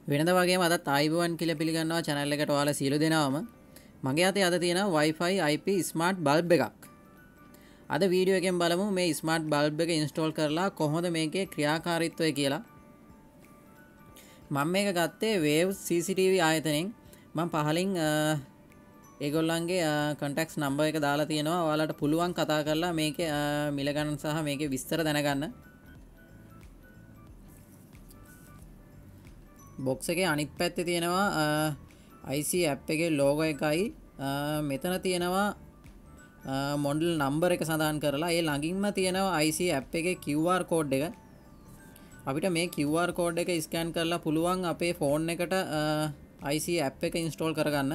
වෙනද වගේම අදත් ආයිබෝවන් කියලා පිළිගන්නවා channel එකට ඔයාලා සියලු දෙනාම. මගේ අතේ අද තියෙනවා Wi-Fi IP smart bulb එකක්. අද වීඩියෝ එකෙන් බලමු මේ smart bulb එක install කරලා කොහොමද මේකේ ක්‍රියාකාරීත්වය කියලා. මම මේක ගත්තේ Waves CCTV ආයතනයෙන්. මම පහලින් ඒගොල්ලන්ගේ contacts number එක දාලා තියෙනවා. ඔයාලට පුළුවන් කතා කරලා මේකේ මිල ගණන් සහ මේකේ විස්තර දැනගන්න. box එකේ අනිත් පැත්තේ තියෙනවා IC app එකේ logo එකයි මෙතන තියෙනවා model number එක සඳහන් කරලා ඒ ළඟින්ම තියෙනවා IC app එකේ QR code එක. අපිට මේ QR code එක scan කරලා පුළුවන් අපේ phone එකට IC app එක install කරගන්න.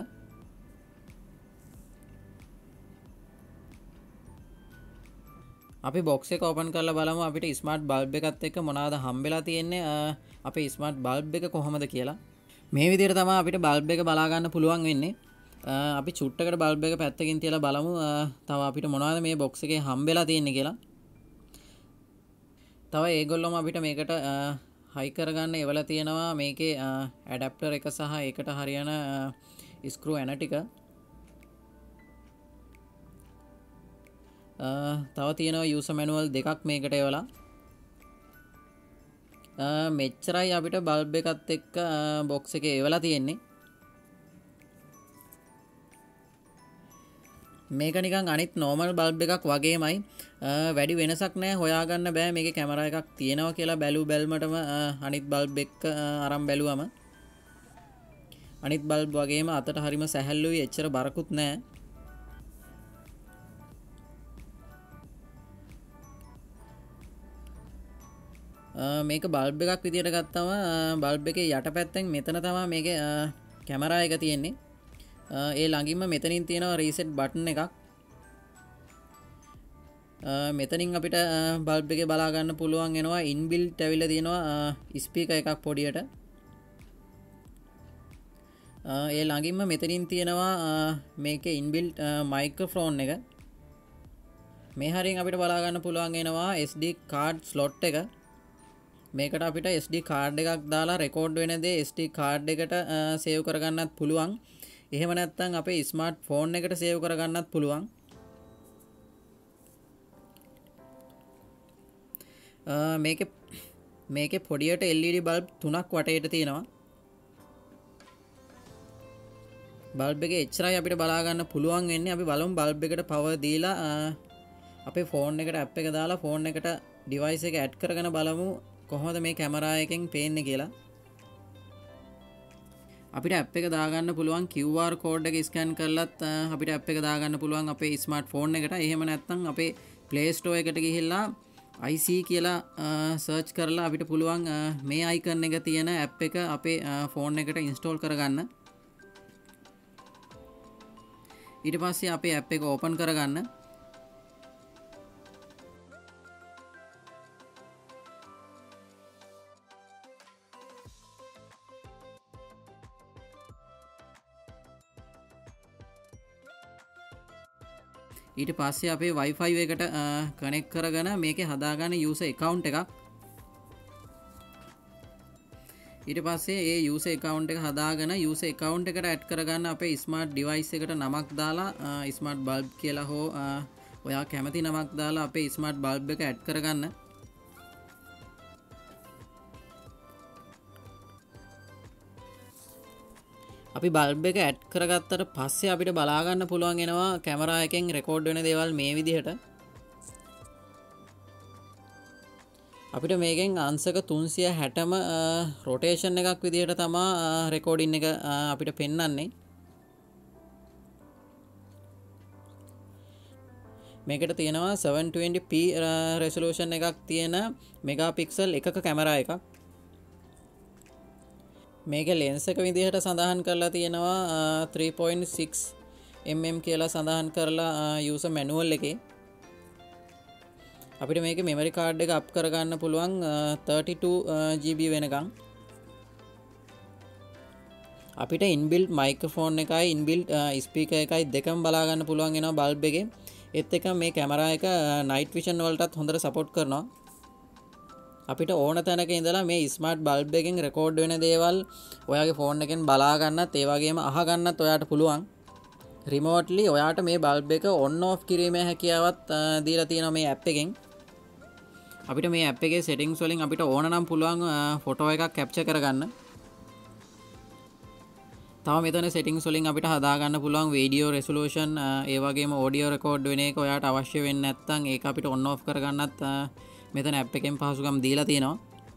අපි box එක open කරලා බලමු අපිට smart bulb එකත් එක්ක මොනවාද හම්බෙලා තියෙන්නේ අපේ smart bulb එක කොහොමද කියලා. මේ විදිහට තමයි අපිට bulb එක බලා ගන්න පුළුවන් වෙන්නේ. අපි චුට්ටකට bulb එක පැත්තකින් තියලා බලමු තව අපිට මොනවද මේ box එකේ හම්බෙලා තියෙන්නේ කියලා. තව ඒගොල්ලොම අපිට මේකට හයි කරගන්න එවලා තියෙනවා මේකේ adapter එක සහ ඒකට හරියන screw ඇන ටික. තව තියෙනවා user manual දෙකක් මේකට එවලා. මෙච්චරයි අපිට බල්බ් එකත් එක්ක බොක්ස් එකේ එවලා තියෙන්නේ. මේක නිකන් අනිත් normal බල්බ් එකක් වගේමයි. වැඩි වෙනසක් නැහැ. හොයාගන්න බෑ මේකේ කැමරා එකක් තියෙනවා කියලා බැලුවටම අනිත් බල්බ් එක්ක අරන් බැලුවම අනිත් බල්බ් වගේම අතට හරිම සැහැල්ලුයි. එච්චර බරකුත් නැහැ. මේක බල්බ් එකක් විදියට ගත්තම බල්බ් එකේ යටපැත්තෙන් මෙතන තමයි මේකේ කැමරා එක තියෙන්නේ. ඒ ළඟින්ම මෙතනින් තියෙනවා රීසෙට් බටන් එකක්. මෙතනින් අපිට බල්බ් එකේ බලා ගන්න පුළුවන් වෙනවා ඉන්බිල්ට් ඇවිල්ලා තියෙනවා ස්පීකර් එකක් පොඩියට. ඒ ළඟින්ම මෙතනින් තියෙනවා මේකේ ඉන්බිල්ට් මයික්‍රොෆෝන් එක. මේ හරියෙන් අපිට බලා ගන්න පුළුවන් වෙනවා SD card slot එක. මේකට අපිට SD card එකක් දාලා record වෙන දේ SD card එකට save කරගන්නත් පුළුවන්. එහෙම නැත්නම් අපේ smart phone එකට save කරගන්නත් පුළුවන්. මේකේ පොඩියට LED bulb 3ක් වටේට තියෙනවා. bulb එකේ එච්චරයි අපිට බලා ගන්න පුළුවන් වෙන්නේ. අපි බලමු bulb එකට power දීලා අපේ phone එකට app එක දාලා phone එකට device එක add කරගෙන බලමු කොහොමද මේ කැමරා එකෙන් පේන්නේ කියලා. අපිට app එක දාගන්න පුළුවන් QR code එක scan කරලත් අපිට app එක දාගන්න පුළුවන් අපේ smartphone එකට. එහෙම නැත්නම් අපේ Play Store එකට ගිහිල්ලා IC කියලා search කරලා අපිට පුළුවන් මේ icon එක තියෙන app එක අපේ phone එකට install කරගන්න. ඊට පස්සේ අපේ app එක open කරගන්න. ඊට පස්සේ අපේ Wi-Fi එකට කනෙක්ට් කරගෙන මේකේ හදාගන්න user account එකක්. ඊට පස්සේ ඒ user account එක හදාගෙන user account එකට add කරගන්න අපේ smart device එකට නමක් දාලා smart bulb කියලා හෝ ඔයා කැමති නමක් දාලා අපේ smart bulb එක add කරගන්න. අපි බල්බ් එක ඇඩ් කරගත්තට පස්සේ අපිට බලා ගන්න පුළුවන් වෙනවා කැමරා එකෙන් රෙකෝඩ් වෙන දේවල් මේ විදිහට. අපිට මේකෙන් අංශක 360ම රොටේෂන් එකක් විදිහට තමයි රෙකෝඩින් එක අපිට පෙන්වන්නේ. මේකට තියෙනවා 720p resolution එකක් තියෙන මෙගාපික්සල් එකක කැමරා එකක්. මේකේ ලෙන්ස් එක විදිහට සඳහන් කරලා තියෙනවා 3.6 mm කියලා සඳහන් කරලා user manual එකේ. අපිට මේකේ memory card එක up කරගන්න පුළුවන් 32GB වෙනකන්. අපිට inbuilt microphone එකයි inbuilt speaker එකයි දෙකම බලා ගන්න පුළුවන් වෙනවා bulb එකේ. ඒත් එක මේ කැමරා එක night vision වලටත් හොඳට support කරනවා. අපිට ඕන තැනක ඉඳලා මේ ස්මාර්ට් බල්බ් එකෙන් රෙකෝඩ් වෙන දේවල් ඔයාගේ ෆෝන් එකෙන් බලා ගන්නත් ඒ වගේම අහ ගන්නත් ඔයාට පුළුවන්. රිමෝට්ලි ඔයාට මේ බල්බ් එක ඔන් ඔෆ් කිරීමේ හැකියාවත් දීලා තියෙනවා මේ ඇප් එකෙන්. අපිට මේ ඇප් එකේ සෙටින්ග්ස් වලින් අපිට ඕන නම් පුළුවන් ෆොටෝ එකක් කැප්චර් කරගන්න. තව මෙතන සෙටින්ග්ස් වලින් අපිට හදා ගන්න පුළුවන් වීඩියෝ රෙසොලූෂන් ඒ වගේම ඔඩියෝ රෙකෝඩ් වෙන එක ඔයාට අවශ්‍ය වෙන්නේ නැත්නම් ඒක අපිට ඔන් ඔෆ් කරගන්නත් මෙතන ඇප් එකෙන් පහසුකම් දීලා තියෙනවා.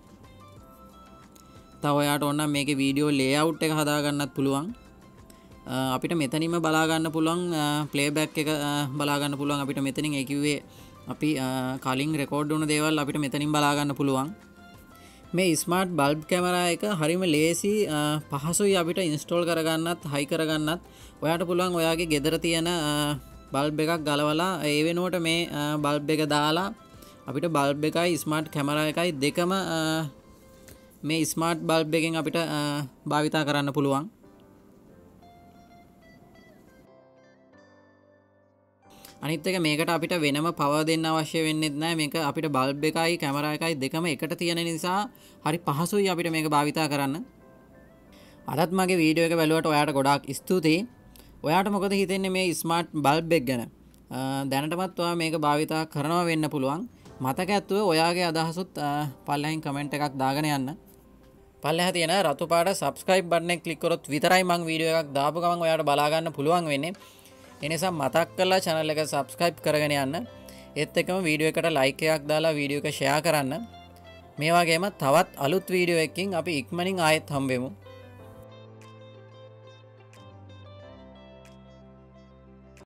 තව ඔයාට ඕන නම් මේකේ වීඩියෝ ලේඅවුට් එක හදා ගන්නත් පුළුවන්. අපිට මෙතනින්ම බලා ගන්න පුළුවන් ප්ලේබැක් එක බලා ගන්න පුළුවන්. අපිට මෙතනින් ඒ කිව්වේ අපි කලින් රෙකෝඩ් වුණ දේවල් අපිට මෙතනින් බලා ගන්න පුළුවන්. මේ ස්මාර්ට් බල්බ් කැමරා එක හරිම ලේසි පහසුයි අපිට ඉන්ස්ටෝල් කරගන්නත් හයි කරගන්නත්. ඔයාට පුළුවන් ඔයාගේ ගෙදර තියෙන බල්බ් එකක් ගලවලා ඒ වෙනුවට මේ බල්බ් එක දාලා අපිට බල්බ් එකයි ස්මාර්ට් කැමරා එකයි දෙකම මේ ස්මාර්ට් බල්බ් එකෙන් අපිට භාවිතා කරන්න පුළුවන්. අනිත් එක මේකට අපිට වෙනම පවර් දෙන්න අවශ්‍ය වෙන්නේ නැහැ. මේක අපිට බල්බ් එකයි කැමරා එකයි දෙකම එකට තියෙන නිසා හරි පහසුයි අපිට මේක භාවිතා කරන්න. අදත් මගේ වීඩියෝ එක බැලුවට ඔයාට ගොඩාක් ස්තුතියි. ඔයාට මොකද හිතෙන්නේ මේ ස්මාර්ට් බල්බ් එක ගැන? දැනටමත් ඔයා මේක භාවිතා කරනවා වෙන්න පුළුවන්. මතක ඇතුව ඔයාගේ අදහසුත් පල්ලෙහින් කමෙන්ට් එකක් දාගෙන යන්න. පල්ලෙහා තියෙන රතු පාට subscribe button එක ක්ලික් කරොත් විතරයි මම වීඩියෝ එකක් දාපු ගමන් ඔයාට බලා ගන්න පුළුවන් වෙන්නේ. ඒ නිසා මතක් කරලා channel එක subscribe කරගෙන යන්න. ඒත් එක්කම වීඩියෝ එකට like එකක් දාලා වීඩියෝ එක share කරන්න. මේ වගේම තවත් අලුත් වීඩියෝ එකකින් අපි ඉක්මනින් ආයෙත් හම්බෙමු.